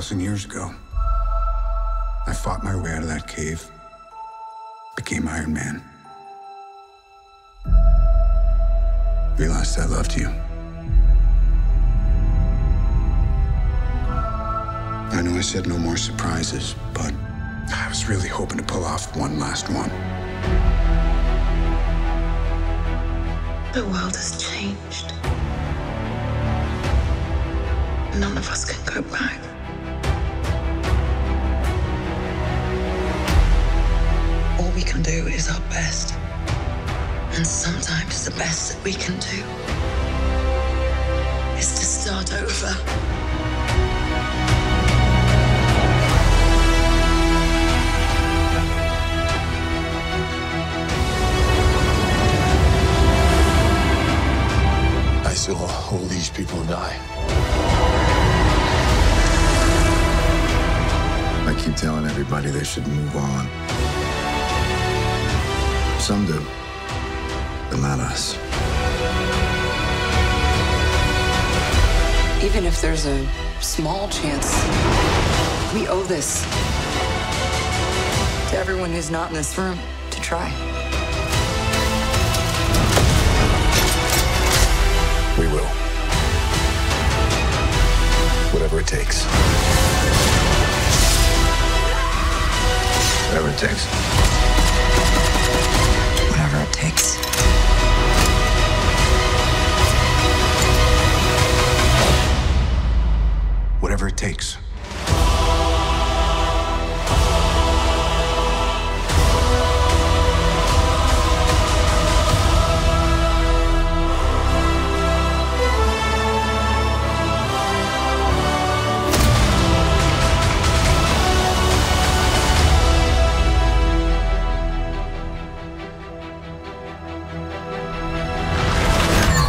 2,000 years ago. I fought my way out of that cave, became Iron Man. Realized I loved you. I know I said no more surprises, but I was really hoping to pull off one last one. The world has changed. None of us can go back. All we can do is our best. And sometimes the best that we can do is to start over. I saw all these people die. I keep telling everybody they should move on. Some do, but not us. Even if there's a small chance, we owe this to everyone who's not in this room to try. We will. Whatever it takes. Whatever it takes. Whatever it takes. Whatever it takes.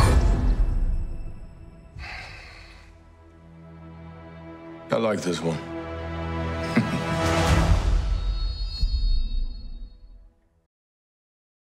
I like this one.